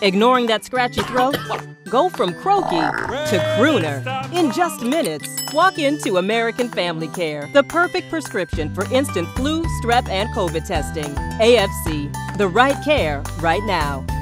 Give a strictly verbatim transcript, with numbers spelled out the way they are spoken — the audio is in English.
Ignoring that scratchy throat? Go from Croaky to Crooner. In just minutes, walk into American Family Care, the perfect prescription for instant flu, strep, and COVID testing. A F C, the right care right now.